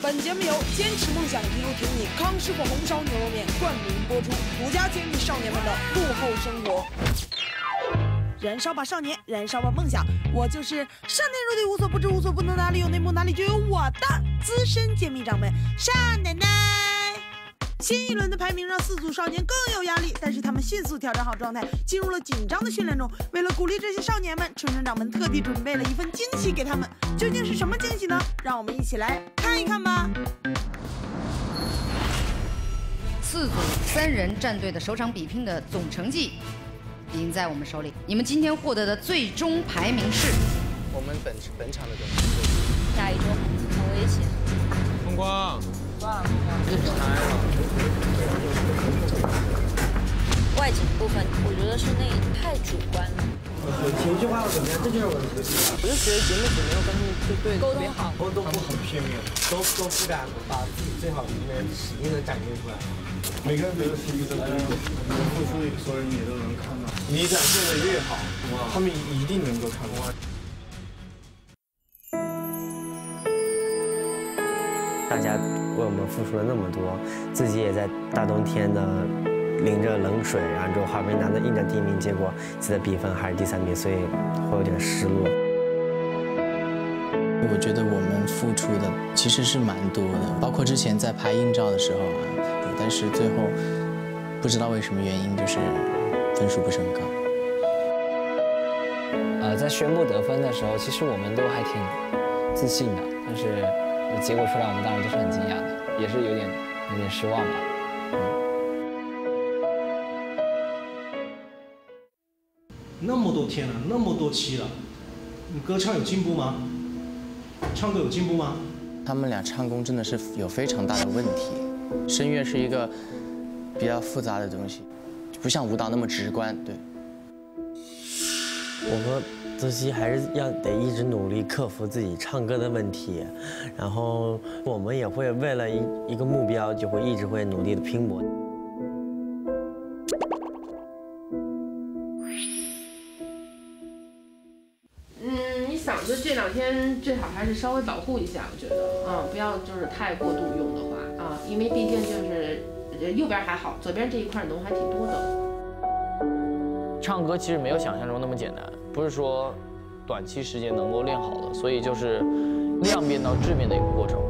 本节目由坚持梦想一路挺你康师傅红烧牛肉面冠名播出，独家揭秘少年们的幕后生活。燃烧吧少年，燃烧吧梦想，我就是上天入地无所不知无所不能，哪里有内幕哪里就有我的资深揭秘掌门单奶奶。新一轮的排名让4组少年更有压力，但是他们迅速调整好状态，进入了紧张的训练中。为了鼓励这些少年们，春生掌门特地准备了一份惊喜给他们。究竟是什么惊喜呢？让我们一起来看一看吧。 4组3人战队的首场比拼的总成绩已经在我们手里。你们今天获得的最终排名是？ 我们本场的总成绩。 下一桌很危险。 风光。 外景部分，我觉得是那太主观了。 情绪化要怎么样？这就是我的学习。 我就觉得节目组没有跟对沟通好， 都不很片面，都不敢把自己最好的一面使劲的展现出来。 每个人都有自己的风格，你付出所有人也都能看到。 你展现的越好，他们一定能够看到。 大家为我们付出了那么多，自己也在大冬天的淋着冷水，然后之后好不容易拿到硬着第1名，结果自己的比分还是第3名，所以会有点失落。 我觉得我们付出的其实是蛮多的，包括之前在拍硬照的时候啊，但是最后不知道为什么原因，就是分数不是很高。 在宣布得分的时候，其实我们都还挺自信的，但是。 结果出来，我们当然都是很惊讶的，也是有点失望吧。 那么多天了，那么多期了，你歌唱有进步吗？唱歌有进步吗？ 他们俩唱功真的是有非常大的问题。声乐是一个比较复杂的东西，不像舞蹈那么直观。对。 我和泽西还是得一直努力克服自己唱歌的问题，然后我们也会为了一个目标，就会一直会努力的拼搏。 你嗓子这2天最好还是稍微保护一下，我觉得不要就是太过度用的话因为毕竟就是右边还好，左边这一块脓还挺多的。 唱歌其实没有想象中那么简单，不是说短期时间能够练好的，所以就是量变到质变的一个过程。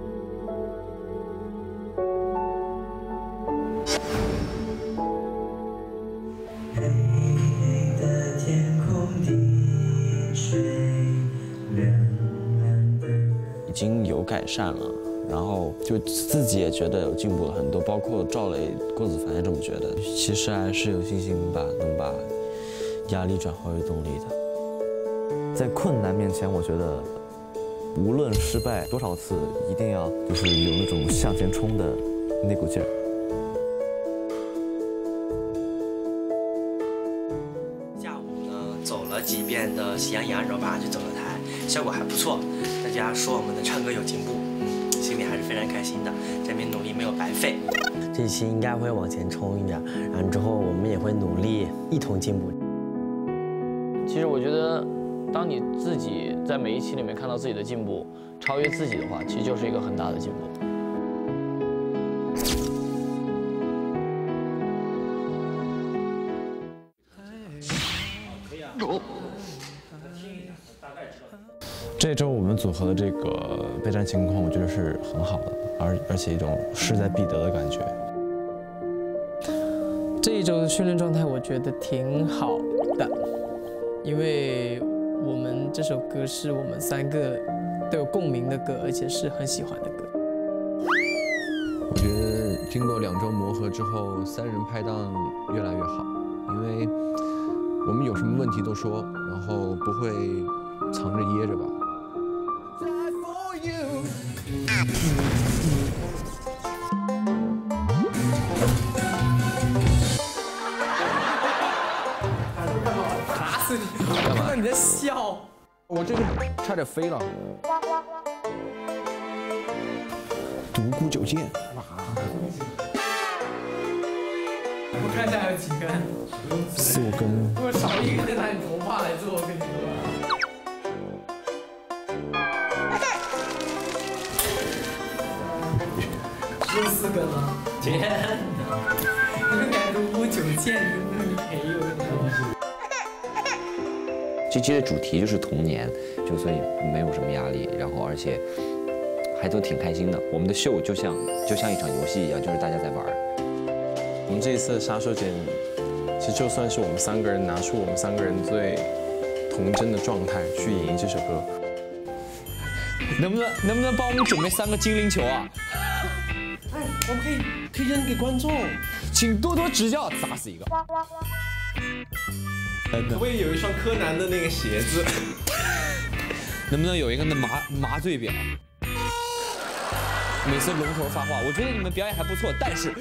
已经有改善了。 然后就自己也觉得有进步了很多，包括赵雷、郭子凡也这么觉得。其实还是有信心能把压力转化为动力的。 在困难面前，我觉得无论失败多少次，一定要就是有那种向前冲的那股劲儿。 下午呢，走了几遍的喜羊羊，然后马上就走了台，效果还不错。大家说我们的唱歌有进步。 心里还是非常开心的，这边努力没有白费。这一期应该会往前冲一点，然后之后我们也会努力一同进步。 其实我觉得，当你自己在每一期里面看到自己的进步，超越自己的话，其实就是一个很大的进步。 这周我们组合的这个备战情况，我觉得是很好的，而且一种势在必得的感觉。 这一周的训练状态，我觉得挺好的，因为我们这首歌是我们3个都有共鸣的歌，而且是很喜欢的歌。 我觉得经过2周磨合之后，3人拍档越来越好，因为我们有什么问题都说，然后不会藏着掖着吧。 打死你！我看到你在笑， 我这个差点飞了。 独孤九剑， 我看一下有几根 ，4、5根。 如果少一根，拿你头发来做，我跟你说。 我这个吗？天哪！你们敢如无久见，没有。 这期的主题就是童年，就所以没有什么压力，然后而且还都挺开心的。我们的秀就像一场游戏一样，就是大家在玩。 我们这一次的杀手锏，其实就算是我们3个人拿出我们3个人最童真的状态去演绎这首歌。 能不能帮我们准备3个精灵球啊？ 哎，我们可以扔给观众， 请多多指教，砸死一个。 可不可以有一双柯南的那个鞋子？ 能不能有一个那麻醉表？每次龙头发话，我觉得你们表演还不错，但是，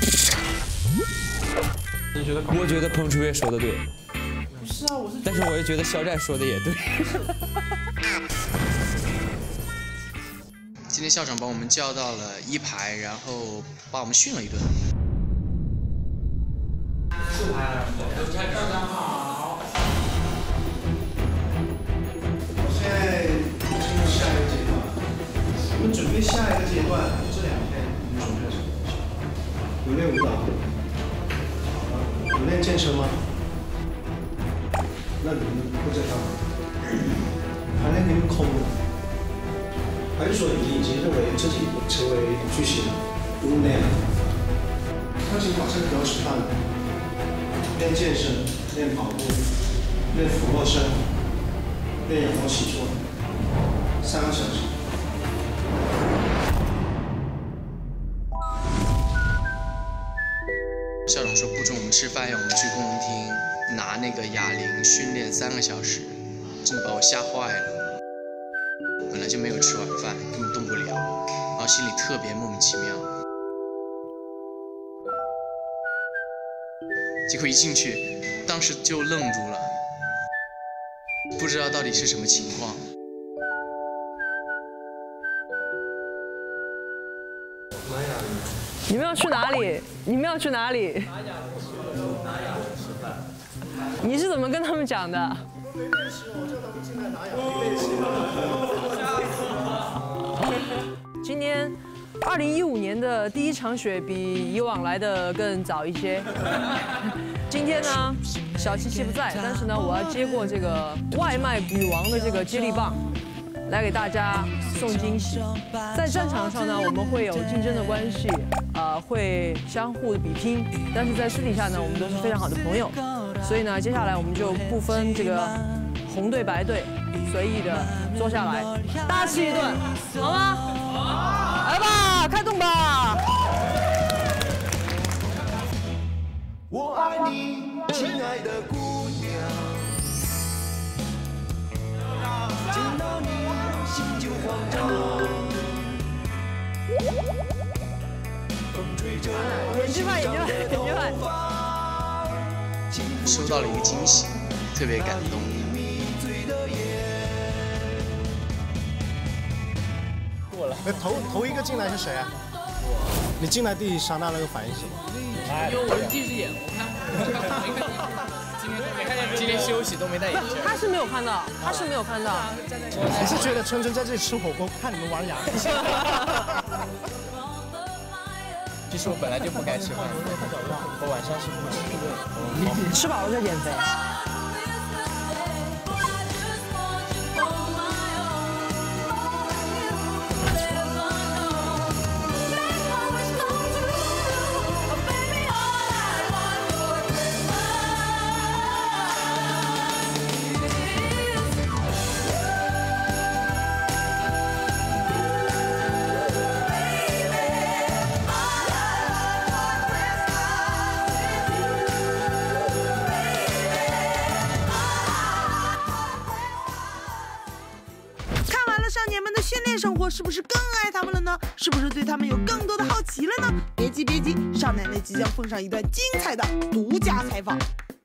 你觉得？ 我觉得彭楚月说的对。 不是啊， 但是我也觉得肖战说的也对。 今天校长把我们叫到了1排，然后把我们训了一顿。 4排啊，校长好。 现在进入下一个阶段，我们准备下一个阶段，这2天你们准备什么？有练舞蹈，有练健身吗？那你们会在干嘛？还练你们空的？还是说你已经认为自己成为巨星了，不用练了？那请马上不要吃饭了，练健身，练跑步，练俯卧撑，练仰卧起坐，3个小时。 校长说不准我们吃饭，要我们去公共厅拿那个哑铃训练3个小时，真的把我吓坏了。本来就没有吃晚饭，根本动不了，然后心里特别莫名其妙。结果一进去，当时就愣住了，不知道到底是什么情况。 你们要去哪里？你们要去哪里？你是怎么跟他们讲的？今年2015年的第1场雪比以往来的更早一些。今天呢，小七七不在，但是呢，我要接过这个外卖女王的这个接力棒，来给大家送惊喜。在战场上呢，我们会有竞争的关系，会相互的比拼，但是在私底下呢，我们都是非常好的朋友。所以呢，接下来我们就不分这个红队白队，随意的坐下来，大吃一顿，好吗？好，来吧，开动吧！ 我爱你，亲爱的姑娘，见到你心就慌张。风吹着我心上的头发， 收到了一个惊喜，特别感动。 过了。头一个进来是谁啊？你进来第一刹那那个反应是什么？ 因为我是近视眼，我看今天休息都没戴眼镜。 他是没有看到，他是没有看到。 你是觉得春春在这里吃火锅，看你们玩哑剧？ 其实我本来就不该吃饭，我晚上是不吃的。 你吃饱了再减肥。 生活是不是更爱他们了呢？是不是对他们有更多的好奇了呢？别急别急，少奶奶即将奉上一段精彩的独家采访。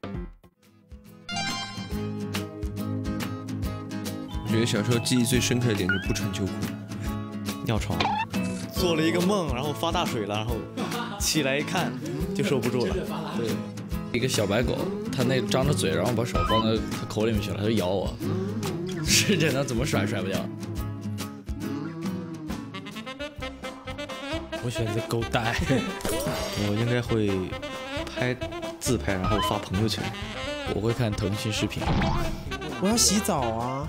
我觉得小时候记忆最深刻的点是不穿秋裤， 尿床，做了一个梦，然后发大水了，然后起来一看就受不住了。对， 一个小白狗，它那张着嘴，然后把手放到它口里面去了，它就咬我，使劲它怎么甩不掉。 我会选择狗带。我应该会拍自拍，然后发朋友圈。我会看腾讯视频。 我要洗澡啊！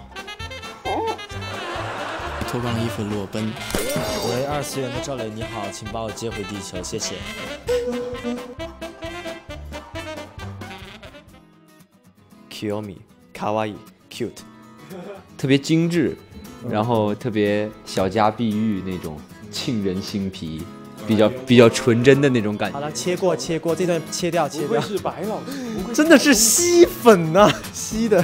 脱光衣服裸奔。 喂，2次元的赵磊，你好，请把我接回地球，谢谢。 Kiyomi， 卡哇伊 ，cute， 特别精致，然后特别小家碧玉那种沁人心脾，比较纯真的那种感觉。 好了，切过，这段切掉。 不愧是白老师， 真的是吸粉呐、吸的。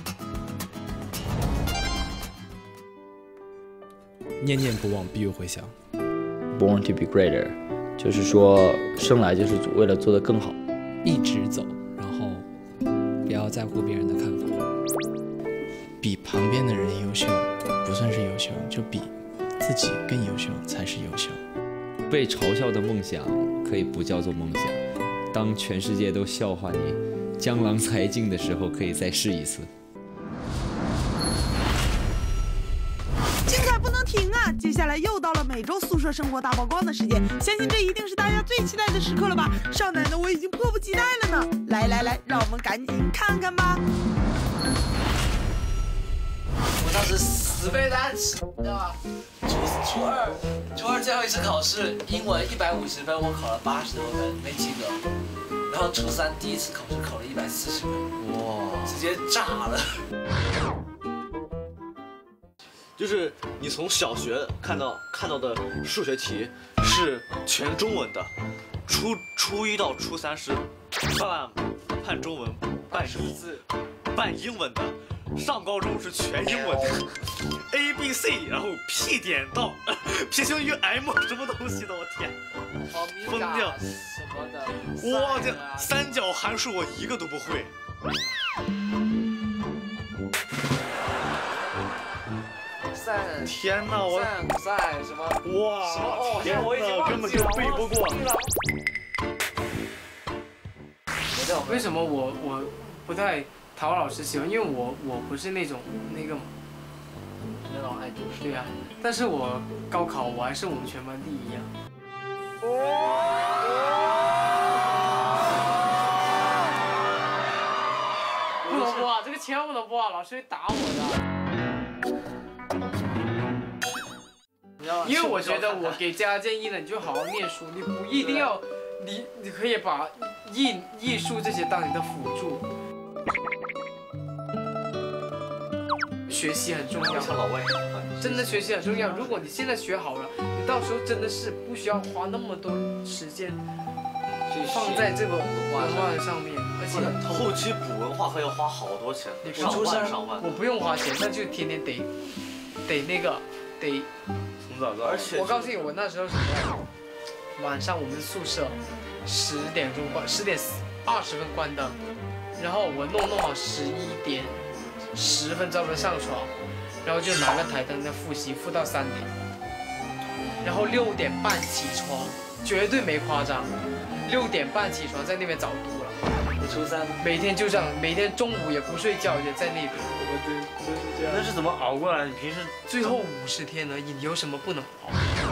念念不忘，必有回响。 Born to be greater， 就是说生来就是为了做得更好， 一直走，然后不要在乎别人的看法。比旁边的人优秀不算是优秀，就比自己更优秀才是优秀。 被嘲笑的梦想可以不叫做梦想，当全世界都笑话你江郎才尽的时候，可以再试一次。 精彩不能停啊！接下来又到了每周宿舍生活大曝光的时间，相信这一定是大家最期待的时刻了吧？少奶奶我已经迫不及待了呢！来，让我们赶紧看看吧。 我当时死背单词，你知道吗？初二最后一次考试，英文150分，我考了80多分，没及格。然后初3第一次考试考了140分，哇，直接炸了。 就是你从小学看到的数学题是全中文的，初1到初3是半中文、半数字、半英文的，上高中是全英文的 ，A B C， 然后 P 点到平行于 M 什么东西的，我天，疯掉！ 什么的， 哇，这三角函数我一个都不会。天哪，我赛什么哇， 什么哦， 天我已经哪，根本就背不过。 为什么我不太讨老师喜欢？因为我不是那种那种爱读书。对呀、但是我高考我还是我们全班第1呀。不能播啊！这个千万不能播啊！老师会打我的。因为我觉得我给家建议了，你就好好念书，你不一定要，你可以把艺术这些当你的辅助。学习很重要， 像老外， 真的学习很重要。如果你现在学好了，你到时候真的是不需要花那么多时间放在这个文化上面，而且后期补文化课要花好多钱，上万。 我不用花钱，但就天天得那个得。 而且我告诉你，我那时候什么样？晚上我们宿舍10点钟关，10点20分关灯，然后我弄好11点10分差不多上床，然后就拿个台灯在复习，复到3点，然后6点半起床，绝对没夸张，6点半起床在那边早读了。 你初3 每天就这样，每天中午也不睡觉，也在那边。 那是怎么熬过来？你平时最后50天而已，你有什么不能熬？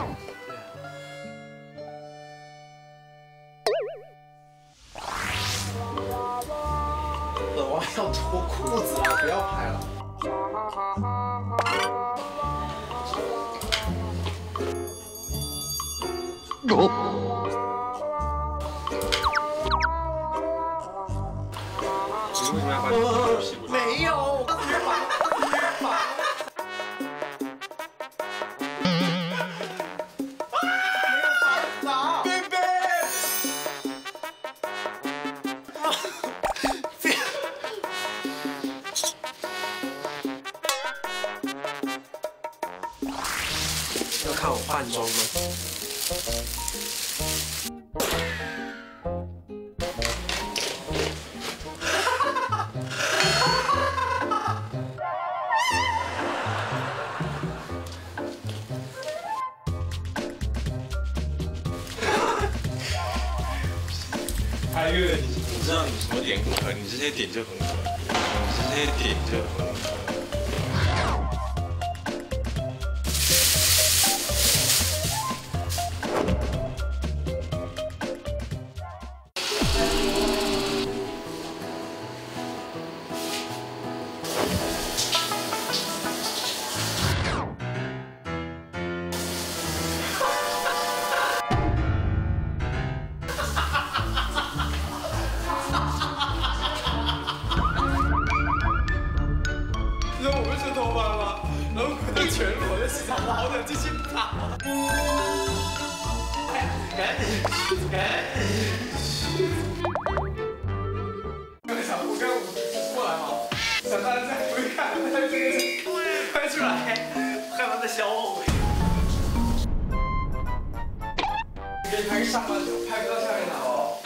本王要脱裤子了，不要拍了。 你为什么要把你屁股？ 没有， 要看我换装吗？ 阿月，你知道你什么点很合，你这些点就很合，你这些点就很合。 赶紧，我刚过来嘛，想大家再回看，拍出来，害怕再消后悔。给你拍个上半球，拍不到下面的哦。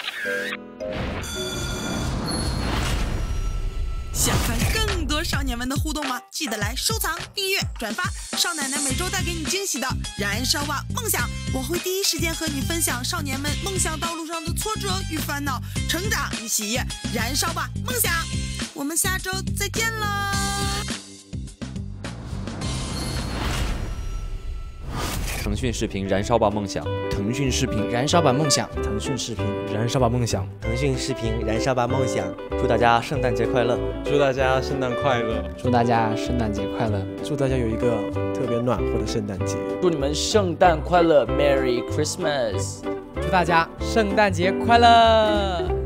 想看更多少年们的互动吗？记得来收藏、订阅、转发。少奶奶每周带给你惊喜的燃烧吧梦想，我会第一时间和你分享少年们梦想道路上的挫折与烦恼，成长与喜悦。燃烧吧梦想，我们下周再见啦！ 腾讯视频燃烧吧梦想， 腾讯视频燃烧吧梦想，腾讯视频燃烧吧梦想， 腾讯视频燃烧吧梦想。祝大家圣诞节快乐！ 祝大家圣诞快乐！ 祝大家圣诞节快乐！ 祝大家有一个特别暖和的圣诞节！ 祝你们圣诞快乐 ，Merry Christmas！ 祝大家圣诞节快乐！